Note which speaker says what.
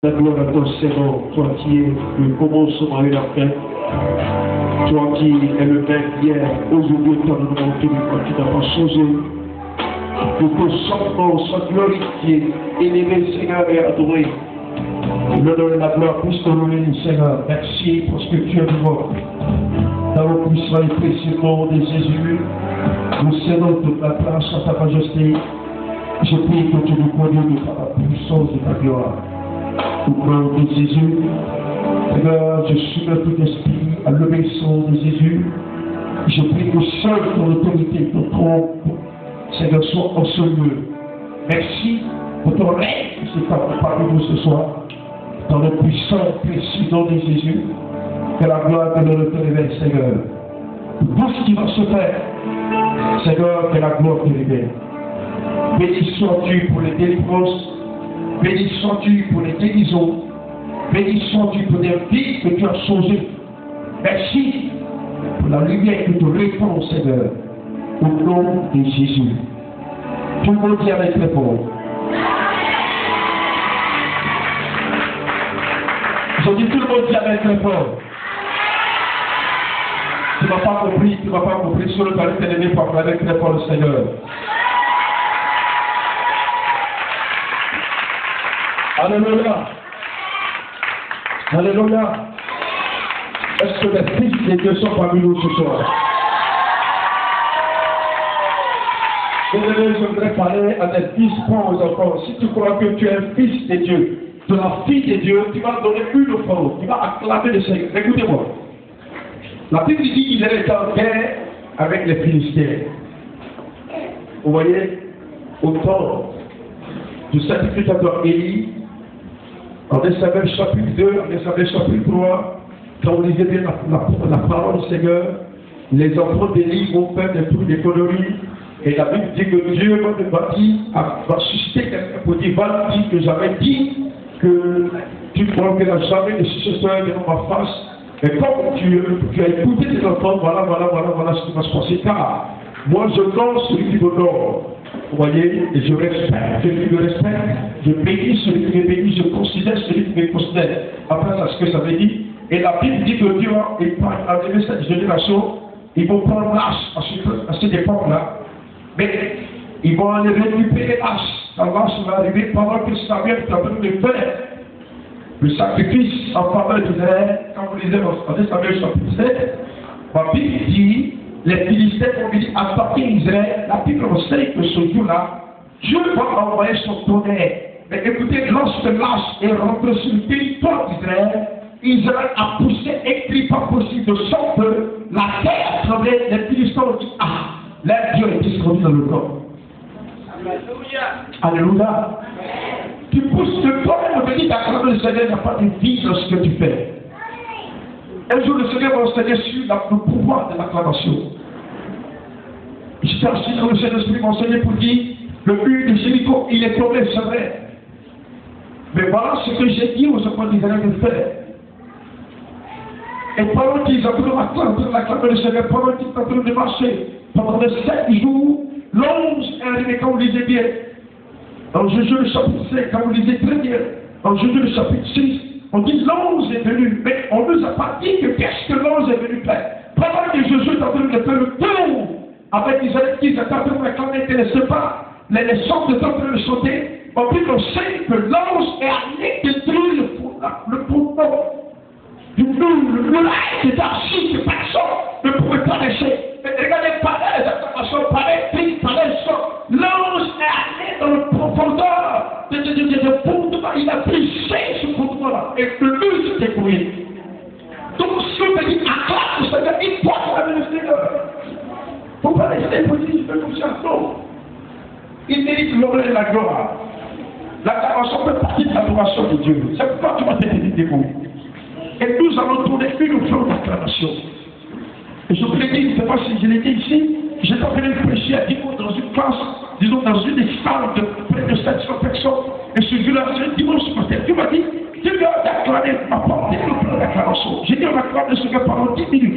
Speaker 1: La gloire à ton Seigneur, toi qui es le commencement et la fin, toi qui es le même hier, aujourd'hui, éternellement, tu n'as pas changé. Que ton sang soit glorifié, élevé, Seigneur, et adoré. L'honneur et la gloire puissent te louer, Seigneur. Merci pour ce que tu as mort. Dans le puissant et précieux nom de Jésus, nous cédons toute la place à ta majesté. Je prie que tu nous conduises par la puissance de ta gloire. Au nom de Jésus, Seigneur, je soumets tout esprit à l'obéissance de Jésus. Je prie que seul ton autorité, ton trône, Seigneur, soit en ce lieu. Merci pour ton règne qui s'est parmi nous ce soir. Dans le puissant et précieux nom de Jésus, que la gloire de l'honneur te révèle, Seigneur. Tout ce qui va se faire, Seigneur, que la gloire te révèle. Béni sois-tu pour les délivrances. Béni sois-tu pour les guérisons. Béni sois-tu pour les vies que tu as changées. Merci pour la lumière que tu répands, Seigneur. Au nom de Jésus. Tout le monde dit avec les pauvres. Je dis tout le monde dit avec les pauvres. Tu ne m'as pas compris, tu ne m'as pas compris. Sur le palais télévé, par avec les pauvres, Seigneur. Alléluia. Alléluia. Est-ce que les fils de Dieu sont parmi nous ce soir? Je voudrais parler à des fils pauvres encore. Si tu crois que tu es un fils de Dieu, de la fille de Dieu, tu vas donner une offrande, tu vas acclamer le Seigneur. Écoutez-moi. La Bible dit qu'il était en guerre avec les Philistins. Vous voyez, au temps du sacrificateur Élie, en Samuel chapitre 2, en Samuel chapitre 3, quand vous lisez bien la parole du Seigneur, les enfants d'Élie vont faire des trucs d'économie. Et la Bible dit que Dieu va susciter quelqu'un pour dire, va dire que j'avais dit que tu ne manqueras jamais de successeur devant ma face. Et comme tu as écouté tes enfants, voilà ce qui va se passer. Car moi je donne celui qui m'honore. Vous voyez, et je respecte celui qui me respecte, je bénis celui qui me bénit, je considère celui qui me considère. Après, c'est ce que ça veut dire. Et la Bible dit que Dieu va enlever cette génération, ils vont prendre l'âge à cette époque-là. Mais ils vont aller récupérer l'âge. La l'âge va arriver pendant que Samuel est en train de faire le sacrifice en faveur d'Israël. Quand vous lisez dans Samuel chapitre 7, la Bible dit, les Philistins vont venir attaquer Israël. La Bible enseigne que ce jour-là, Dieu va envoyer son tonnerre. Mais écoutez, lorsque l'âge est rentré sur le territoire d'Israël, Israël a poussé un cri pas possible de son feu. La terre a tremblé. Les Philistins ont dit, ah, leur Dieu est descendu dans le corps. Alléluia. Alléluia. Tu pousses le corps et me dis d'acclamer le Seigneur, il n'y a pas de vie dans ce que tu fais. Un jour, le Seigneur va enseigner sur le pouvoir de l'acclamation. J'étais assis dans le Saint-Esprit m'a enseigné pour dire, le but de Jéricho, il est tombé, c'est vrai. Mais voilà ce que j'ai dit aux enfants d'Israël de faire. Et pendant qu'ils ont acclamé le Seigneur, pendant qu'ils sont en train de marcher, pendant les 7 jours, l'ange est arrivé, quand vous lisez bien. Dans Jésus le chapitre 5, quand vous lisez très bien, dans Jésus le chapitre 6, on dit l'ange est venu, mais on ne nous a pas dit que qu'est-ce que l'ange est venu faire. Pendant que Jésus est en train de faire le tour avec Israël, qui étaient en train de réclamer n'intéressait pas, les chants étaient en train de chanter, on dit qu'on sait que l'ange est allé détruire le fondement du mur, le mur qui était assis, que personne ne pouvait pas laisser. Mais regardez, pareil, les acclamations, pareil, triste, pareil, chant. L'ange est allé dans le profondeur de fondement, il a brisé ce fondement-là, et le mur s'est détruit. Donc, si on me dit, acclame le Seigneur, il doit acclamer le Seigneur. Il ne faut pas rester positif, comme ça, non. Il mérite l'honneur et la gloire. L'acclamation fait partie de l'adoration de Dieu. C'est pourquoi tu vas te débrouiller. Et nous allons tourner une offrande d'acclamation. Et je vous l'ai dit, je ne sais pas si je l'ai dit ici, j'étais en train de prêcher à dimanche dans une classe, disons dans une salle de près de 700 personnes. Et ce jour-là, c'est dimanche matin. Tu m'as dit, tu dois acclamer ma parole, une offrande d'acclamation. J'ai dit, on acclame le Seigneur pendant 10 minutes.